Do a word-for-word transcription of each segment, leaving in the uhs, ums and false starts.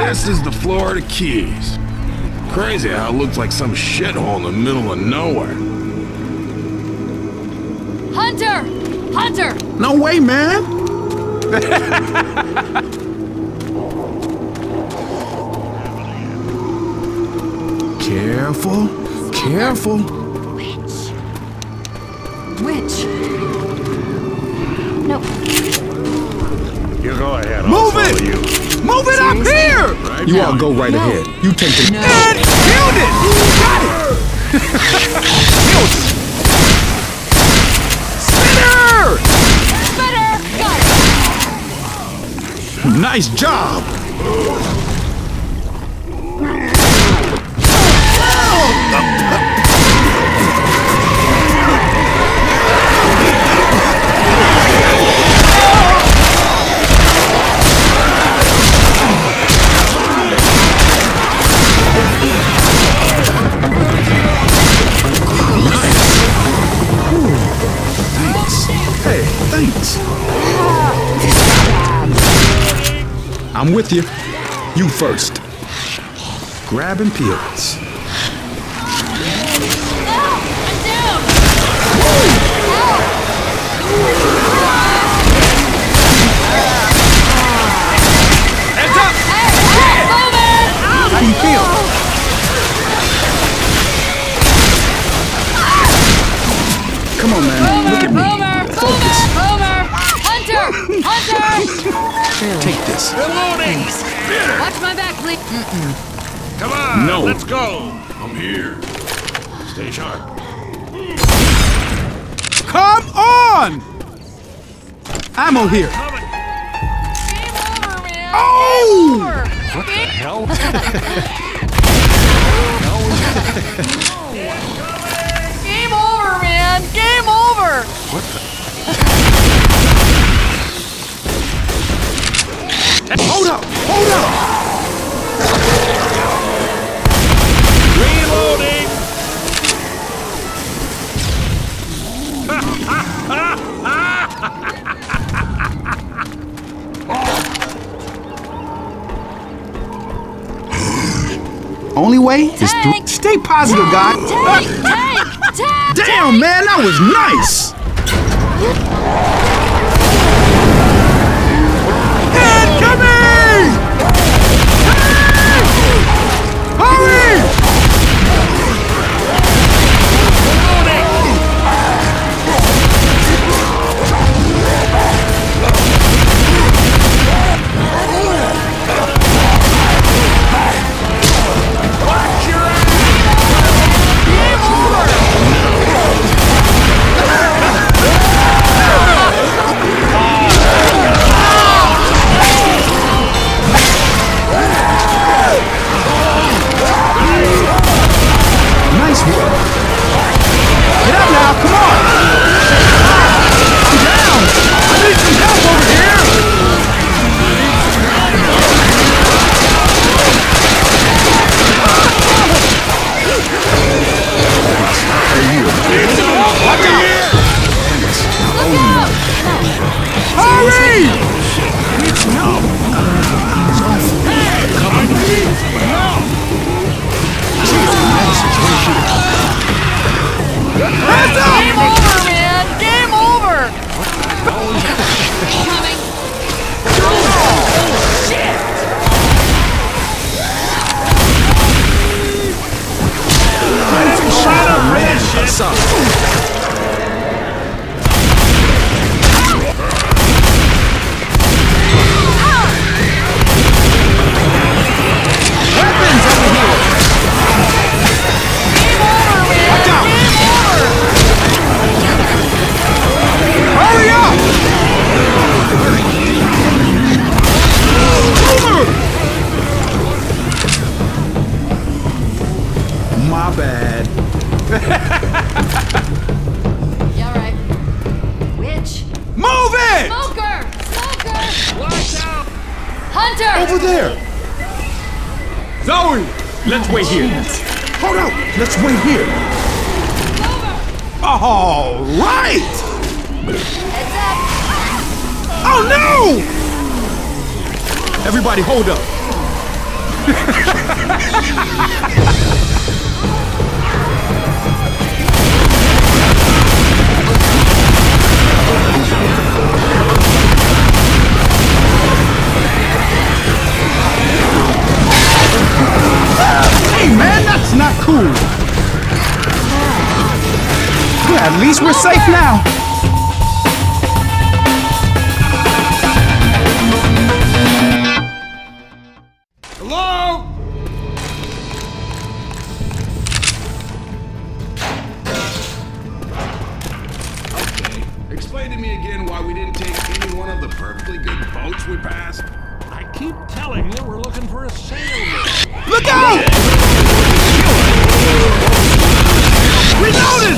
This is the Florida Keys. Crazy how it looks like some shithole in the middle of nowhere. Hunter! Hunter! No way, man! Careful, careful. Witch. Witch. No. You go ahead. Move I'll it! follow you. Move it up here! Right You now. all go right No. ahead. You take the... No. And killed it! Got it! Killed it! Spinner! Better! Got it! Nice job! Hey, thanks. I'm with you. You first. Grabbing pills. Ah, I'm down! Heads up! Hey, hey, move it! How do you feel? Come on, man. Look at me. Boomer! Focus. Boomer! Hunter! Hunter! Take this. Reloading. Watch my back, please. Come on. No. Let's go. I'm here. Stay sharp. Come on! Ammo here. Game over, man. Oh! What the hell? Game over, man. Game over. What the? Hold up! Hold up! Reloading. Only way is through. Tank! Stay positive, guy. Tank! Tank! Tank! Damn, man, that was nice. Incoming! Hurry! Nice work. Get up now, come on! I'm down! I need some help over here! Watch out! Hurry! Hands up! Game over, man. Game over. Coming. Oh, shit. Shut up, man. Shit. Weapons over here! Game over, man. Watch out! Game over. Hurry up! Boomer! My bad. You all right? Witch. Move it! Smoker. Smoker. Watch out. Hunter. Over there! Zoe! Let's wait here. Hold up! Let's wait here. All right! Heads up. Oh no! Everybody hold up. Hey man, that's not cool. Yeah, at least we're safe now. Hello? Okay, explain to me again why we didn't take any one of the perfectly good boats we passed. I keep telling you we're looking for a sailboat. Look out! Reloaded!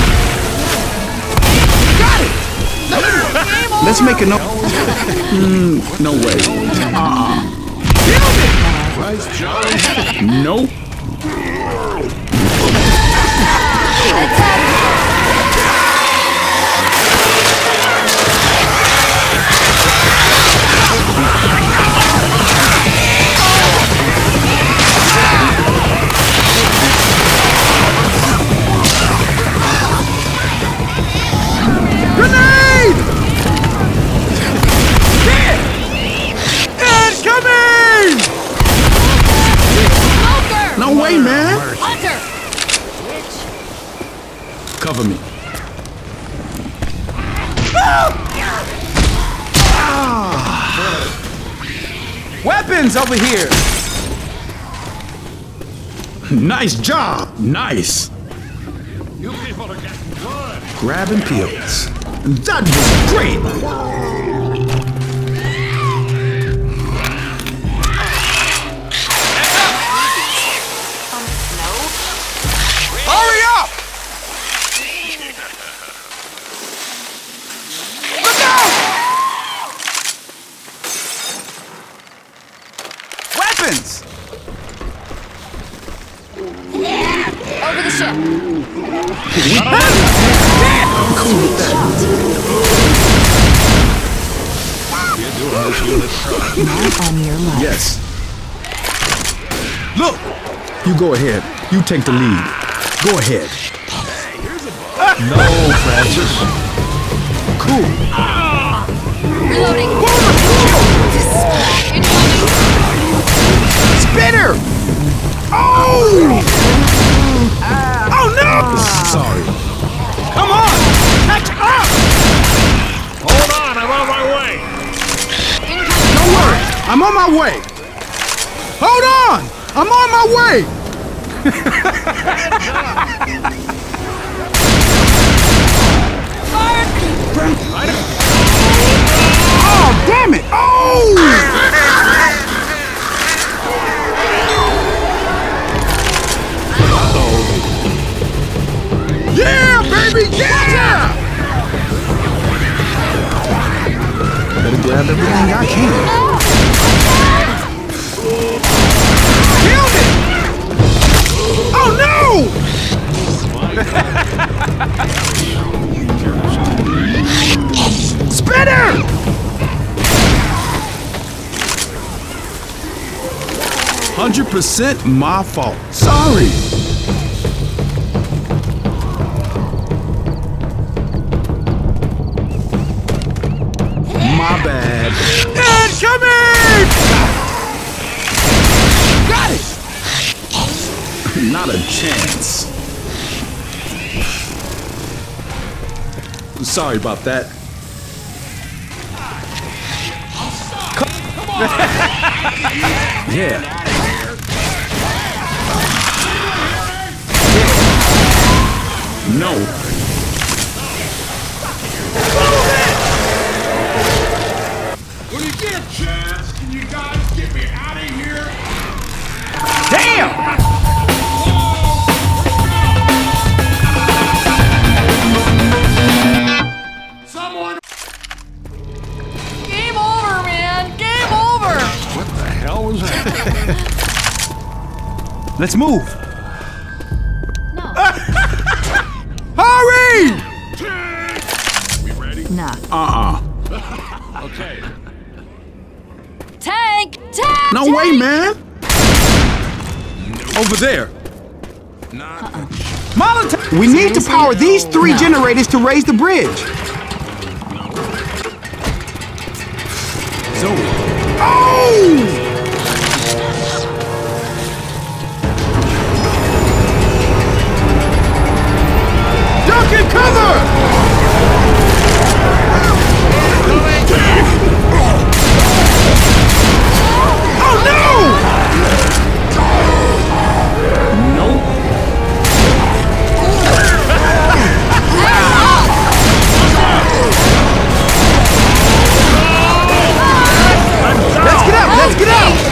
Got it! Let's make a no. Mm, no way. Uh-uh. Nice job. Nope. Grenade! Incoming! No way, man! Hunter! Cover me. Weapons over here! Nice job! Nice! You people are getting blood. Grabbing pills. That was great! Hurry up! Look out! Weapons! Over the ship. I'm cool with that. You're doing this unit Not on your life. Yes. Look! You go ahead. You take the lead. Go ahead. No, Francis. Cool. Reloading. Incoming. Spinner! Oh! Oh no! Sorry. Come on! Catch up! Hold on, I'm on my way. Don't worry. I'm on my way. Hold on! I'm on my way! Oh, damn it! Oh! Yeah, baby! Yeah! Better grab everything I can. Killed it! Oh no! Spinner! Hundred percent my fault. Sorry. My bad. Incoming! Got it! Not a chance. Sorry about that. Yeah. No. When you get a chance, can you guys get me out of here? Damn! Someone. Game over, man. Game over. What the hell was that? Let's move. No. Hurry! We ready? Nah. Uh-uh. Okay. Tank! Tank! No tank! way, man. Over there. Not Molotov. We need to power these three No. generators to raise the bridge. Zoe. Oh! Duck and cover! Oh no! Let's get out! Let's get out!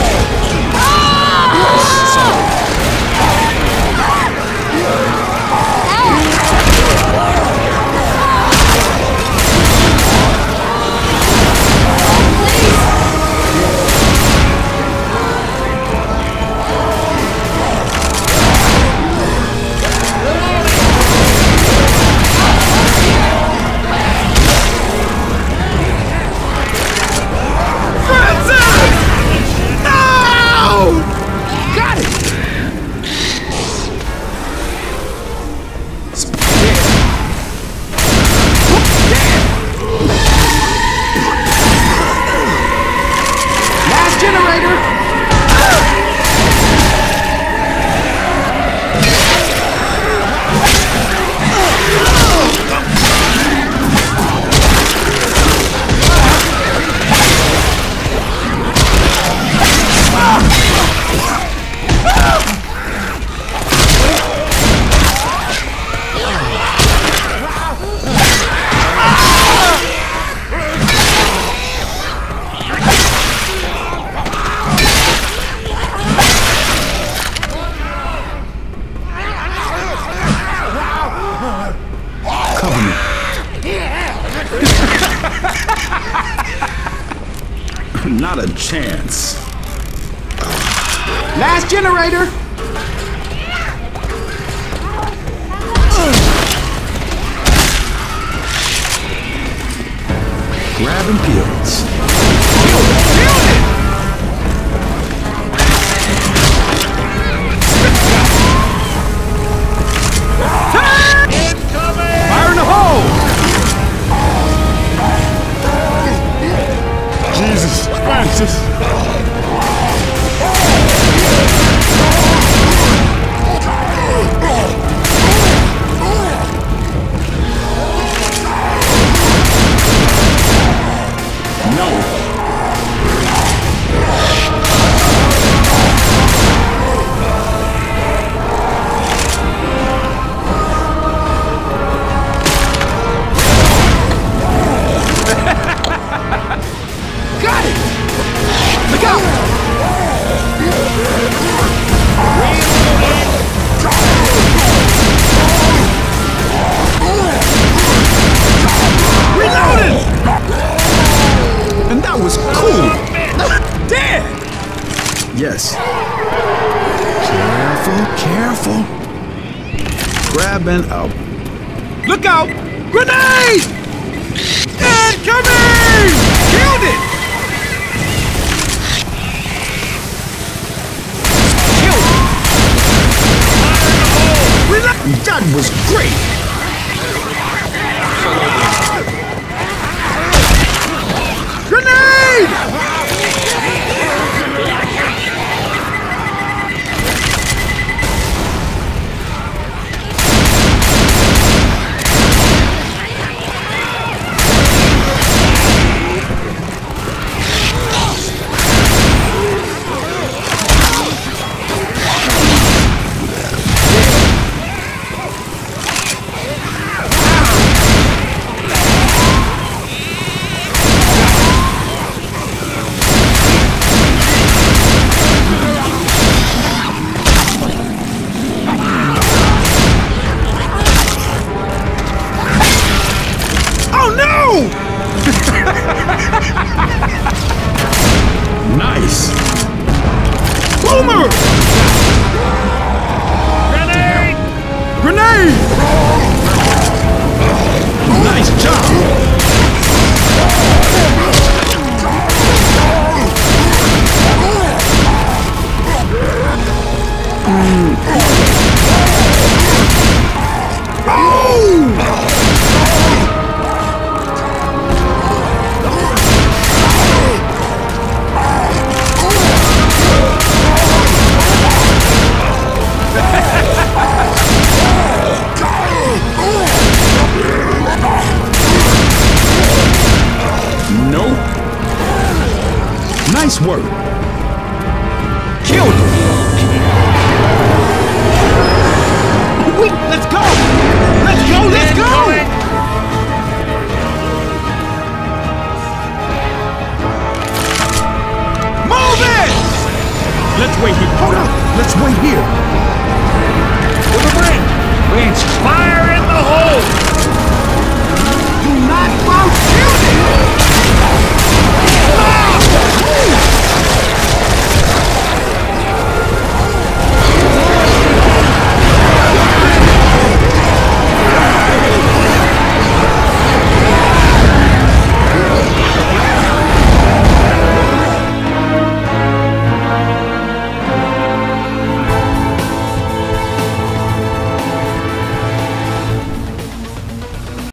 Not a chance. Last generator! Grabbing pills. Fire in the hole! Jesus Francis. Yes. Careful, careful. Grabbing out. Look out! Grenade! Incoming! Killed it! Killed it! That was great! Grenade! Nice work. Killed it.